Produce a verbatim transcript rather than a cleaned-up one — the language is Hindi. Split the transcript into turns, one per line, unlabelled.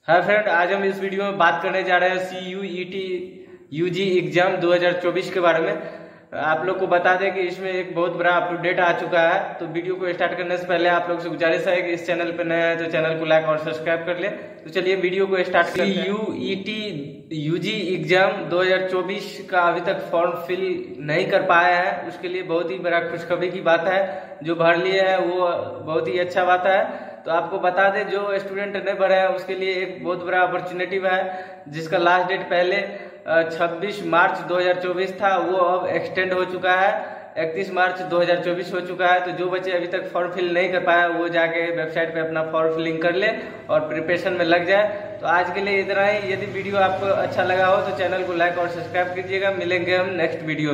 हाय फ्रेंड, आज हम इस वीडियो में बात करने जा रहे हैं C U E T U G exam दो हज़ार चौबीस के बारे में। आप लोग को बता दें कि इसमें एक बहुत बड़ा अप टू डेट आ चुका है। तो वीडियो को स्टार्ट करने से पहले आप लोग से गुजारिश है कि इस चैनल पर नया है तो चैनल को लाइक और सब्सक्राइब कर ले। तो चलिए वीडियो को स्टार्ट करते हैं। C U E T U G exam दो हज़ार चौबीस का अभी तक फॉर्म फिल नहीं कर पाया है, उसके लिए बहुत ही बड़ा खुशखबरी की बात है। जो भर लिए है वो बहुत ही अच्छा बात है। तो आपको बता दें, जो स्टूडेंट नहीं भरे हैं उसके लिए एक बहुत बड़ा अपॉर्चुनिटी है, जिसका लास्ट डेट पहले छब्बीस मार्च दो हज़ार चौबीस था, वो अब एक्सटेंड हो चुका है, इकतीस मार्च दो हज़ार चौबीस हो चुका है। तो जो बच्चे अभी तक फॉर्म फिल नहीं कर पाया वो जाके वेबसाइट पे अपना फॉर्म फिलिंग कर ले और प्रिपरेशन में लग जाए। तो आज के लिए इतना ही। यदि वीडियो आपको अच्छा लगा हो तो चैनल को लाइक और सब्सक्राइब कीजिएगा। मिलेंगे हम नेक्स्ट वीडियो।